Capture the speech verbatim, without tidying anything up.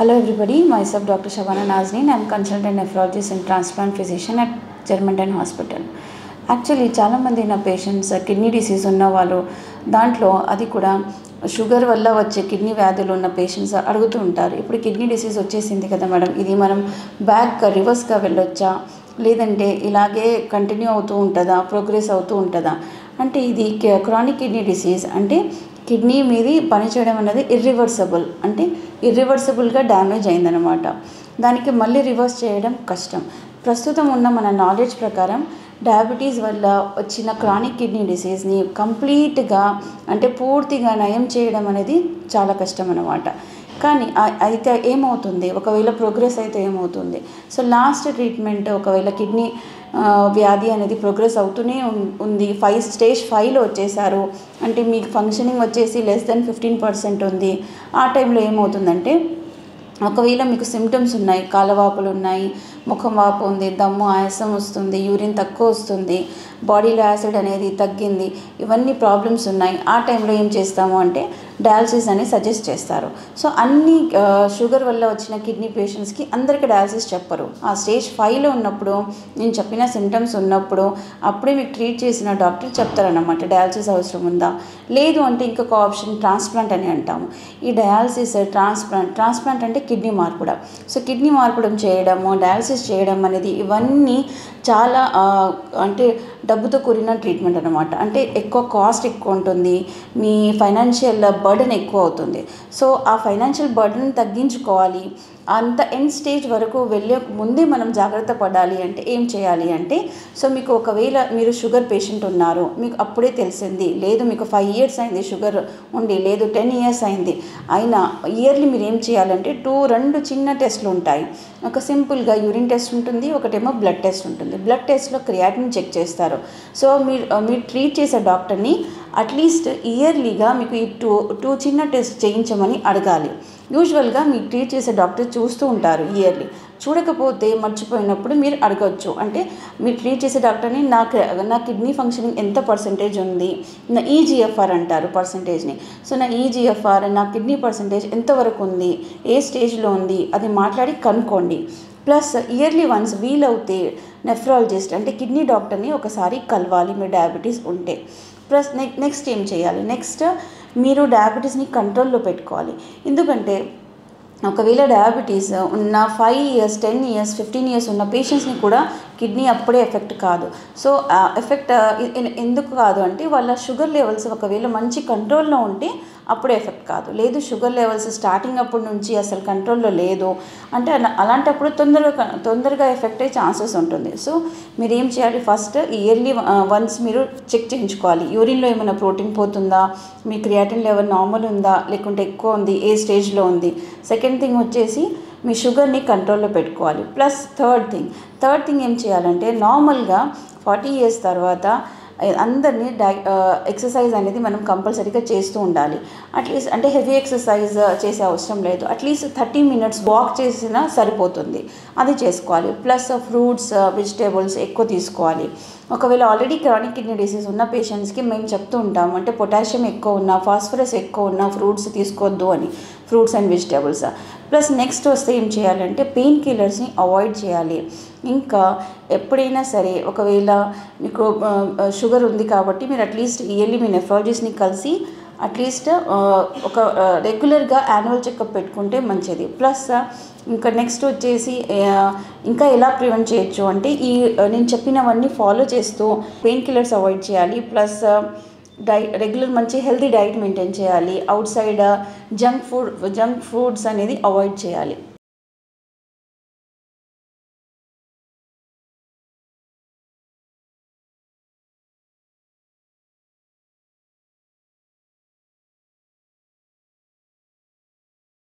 Hello everybody, myself Doctor Shabana Nazneen. I am consultant nephrologist and transplant physician at Germantown Hospital. Actually చాలామంది నా patients kidney disease ఉన్న వాళ్ళు దాంట్లో అది కూడా షుగర్ వల్ల వచ్చే కిడ్నీ వ్యాధులు ఉన్న పేషెంట్స్ అడుగుతూ ఉంటారు. ఇప్పుడు కిడ్నీ డిసీజ్ వచ్చేసింది కదా మేడం, ఇది మనం బ్యాక్ రివర్స్గా వెళ్ళొచ్చా, లేదంటే ఇలాగే కంటిన్యూ అవుతూ ఉంటుందా, ప్రోగ్రెస్ అవుతూ ఉంటుందా అంటే ఇది క్రానిక్ కిడ్నీ డిసీజ్ అంటే కిడ్నీ మీది పనిచేయడం అనేది ఇర్రివర్సబుల్, అంటే ఇర్రివర్సబుల్గా డ్యామేజ్ అయిందనమాట. దానికి మళ్ళీ రివర్స్ చేయడం కష్టం. ప్రస్తుతం ఉన్న మన నాలెడ్జ్ ప్రకారం డయాబెటీస్ వల్ల వచ్చిన క్రానిక్ కిడ్నీ డిసీజ్ని కంప్లీట్గా అంటే పూర్తిగా నయం చేయడం అనేది చాలా కష్టం అన్నమాట. కానీ అయితే ఏమవుతుంది, ఒకవేళ ప్రోగ్రెస్ అయితే ఏమవుతుంది, సో లాస్ట్ ట్రీట్మెంట్ ఒకవేళ కిడ్నీ వ్యాధి అనేది ప్రోగ్రెస్ అవుతూనే ఉంది, ఫైవ్ స్టేజ్ ఫైవ్లో వచ్చేసారు అంటే మీకు ఫంక్షనింగ్ వచ్చేసి లెస్ దెన్ ఫిఫ్టీన్ పర్సెంట్ ఉంది. ఆ టైంలో ఏమవుతుందంటే ఒకవేళ మీకు సిమ్టమ్స్ ఉన్నాయి, కాళ్ళవాపులు ఉన్నాయి, ముఖం వాపు ఉంది, దమ్ము ఆయాసం వస్తుంది, యూరిన్ తక్కువ వస్తుంది, బాడీలో యాసిడ్ అనేది తగ్గింది, ఇవన్నీ ప్రాబ్లమ్స్ ఉన్నాయి. ఆ టైంలో ఏం చేస్తాము అంటే డయాలసిస్ అనేది సజెస్ట్ చేస్తారు. సో అన్ని షుగర్ వల్ల వచ్చిన కిడ్నీ పేషెంట్స్కి అందరికీ డయాలసిస్ చెప్పరు. ఆ స్టేజ్ ఫైవ్లో ఉన్నప్పుడు నేను చెప్పిన సిమ్టమ్స్ ఉన్నప్పుడు అప్పుడే మీకు ట్రీట్ చేసిన డాక్టర్ చెప్తారన్నమాట డయాలసిస్ అవసరం ఉందా. లేదు అంటే ఇంకొక ఆప్షన్ ట్రాన్స్ప్లాంట్ అని అంటాము. ఈ డయాలసిస్ ట్రాన్స్ప్లాంట్ ట్రాన్స్ప్లాంట్ అంటే కిడ్నీ మార్పుడం. సో కిడ్నీ మార్పుడం చేయడము, డయాలసిస్ చేయడం అనేది ఇవన్నీ చాలా అంటే డబ్బుతో కూడిన ట్రీట్మెంట్ అనమాట. అంటే ఎక్కువ కాస్ట్ ఎక్కువ ఉంటుంది, మీ ఫైనాన్షియల్ బర్డెన్ ఎక్కువ అవుతుంది. సో ఆ ఫైనాన్షియల్ బర్డెన్ తగ్గించుకోవాలి, అంత ఎండ్ స్టేజ్ వరకు వెళ్ళే ముందే మనం జాగ్రత్త పడాలి అంటే ఏం చేయాలి అంటే, సో మీకు ఒకవేళ మీరు షుగర్ పేషెంట్ ఉన్నారు, మీకు అప్పుడే తెలిసింది, లేదు మీకు ఫైవ్ ఇయర్స్ అయింది షుగర్ ఉండి, లేదు టెన్ ఇయర్స్ అయింది అయినా ఇయర్లీ మీరు ఏం చేయాలంటే టూ రెండు చిన్న టెస్ట్లు ఉంటాయి. ఒక సింపుల్గా యూరిన్ టెస్ట్ ఉంటుంది, ఒకటేమో బ్లడ్ టెస్ట్ ఉంటుంది. బ్లడ్ టెస్ట్లో క్రియాటిన్ చెక్ చేస్తారు. సో మీరు మీరు ట్రీట్ చేసే డాక్టర్ని అట్లీస్ట్ ఇయర్లీగా మీకు ఈ టూ టూ చిన్న టెస్ట్ చేయించమని అడగాలి. యూజువల్గా మీరు ట్రీట్ చేసే డాక్టర్ చూస్తూ ఉంటారు ఇయర్లీ, చూడకపోతే మర్చిపోయినప్పుడు మీరు అడగచ్చు. అంటే మీరు ట్రీట్ చేసే డాక్టర్ని నా నా కిడ్నీ ఫంక్షనింగ్ ఎంత పర్సంటేజ్ ఉంది, నా ఈజీఎఫ్ఆర్ అంటారు పర్సంటేజ్ని. సో నా ఈజీఎఫ్ఆర్ నా కిడ్నీ పర్సంటేజ్ ఎంతవరకు ఉంది, ఏ స్టేజ్లో ఉంది, అది మాట్లాడి కనుక్కోండి. ప్లస్ ఇయర్లీ వన్స్ వీలవుతే నెఫ్రాలజిస్ట్ అంటే కిడ్నీ డాక్టర్ని ఒకసారి కలవాలి మీరు డయాబెటీస్ ఉంటే. ప్లస్ నె నెక్స్ట్ ఏం చేయాలి, నెక్స్ట్ మీరు డయాబెటీస్ని కంట్రోల్లో పెట్టుకోవాలి. ఎందుకంటే ఒకవేళ డయాబెటీస్ ఉన్న five years ten years fifteen years ఉన్న పేషెంట్స్ని కూడా కిడ్నీ అప్పుడే ఎఫెక్ట్ కాదు. సో ఎఫెక్ట్ ఎందుకు కాదు అంటే వాళ్ళ షుగర్ లెవెల్స్ ఒకవేళ మంచి కంట్రోల్లో ఉంటే అప్పుడే ఎఫెక్ట్ కాదు. లేదు షుగర్ లెవెల్స్ స్టార్టింగ్ అప్పటి నుంచి అసలు కంట్రోల్లో లేదు అంటే అలాంటప్పుడు తొందరగా తొందరగా ఎఫెక్ట్ అయ్యే ఛాన్సెస్ ఉంటుంది. సో మీరు ఏం చేయాలి, ఫస్ట్ ఇయర్లీ వన్స్ మీరు చెక్ చేయించుకోవాలి. యూరిన్లో ఏమైనా ప్రోటీన్ పోతుందా, మీ క్రియాటిన్ లెవెల్ నార్మల్ ఉందా, లేకుంటే ఎక్కువ ఉంది, ఏ స్టేజ్లో ఉంది. సెకండ్ థింగ్ వచ్చేసి మీ షుగర్ని కంట్రోల్లో పెట్టుకోవాలి. Plus third thing third thing ఏం చేయాలంటే నార్మల్గా ఫార్టీ ఇయర్స్ తర్వాత అందరినీ డై ఎక్సర్సైజ్ అనేది మనం కంపల్సరీగా చేస్తూ ఉండాలి. అట్లీస్ట్ అంటే హెవీ ఎక్సర్సైజ్ చేసే అవసరం లేదు, అట్లీస్ట్ థర్టీ మినిట్స్ వాక్ చేసినా సరిపోతుంది, అది చేసుకోవాలి. ప్లస్ ఫ్రూట్స్ వెజిటేబుల్స్ ఎక్కువ తీసుకోవాలి. ఒకవేళ ఆల్రెడీ క్రానిక్ కిడ్నీ డిసీజ్ ఉన్న పేషెంట్స్కి మేము చెప్తూ ఉంటాము అంటే పొటాషియం ఎక్కువ ఉన్న, ఫాస్ఫరస్ ఎక్కువ ఉన్న ఫ్రూట్స్ తీసుకోవద్దు అని, fruits and vegetables. Plus next వస్తే ఏం చేయాలంటే పెయిన్ కిల్లర్స్ని అవాయిడ్ చేయాలి. ఇంకా ఎప్పుడైనా సరే ఒకవేళ మీకు షుగర్ ఉంది కాబట్టి మీరు అట్లీస్ట్ ఇయర్లీ మీ నెఫ్రాలజిస్ట్ని కలిసి అట్లీస్ట్ ఒక రెగ్యులర్గా యాన్యువల్ చెకప్ పెట్టుకుంటే మంచిది. ప్లస్ ఇంకా నెక్స్ట్ వచ్చేసి ఇంకా ఎలా ప్రివెంట్ చేయొచ్చు అంటే ఈ నేను చెప్పినవన్నీ ఫాలో చేస్తూ పెయిన్ కిల్లర్స్ అవాయిడ్ చేయాలి. ప్లస్ డై రెగ్యులర్ మంచి హెల్తీ డైట్ మెయింటైన్ చేయాలి. Outside junk food junk foods అనేది అవాయిడ్ చేయాలి.